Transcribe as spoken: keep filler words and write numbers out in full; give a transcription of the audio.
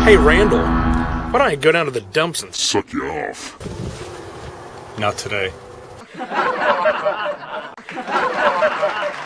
Hey, Randall, why don't I go down to the dumps and suck you off? Not today.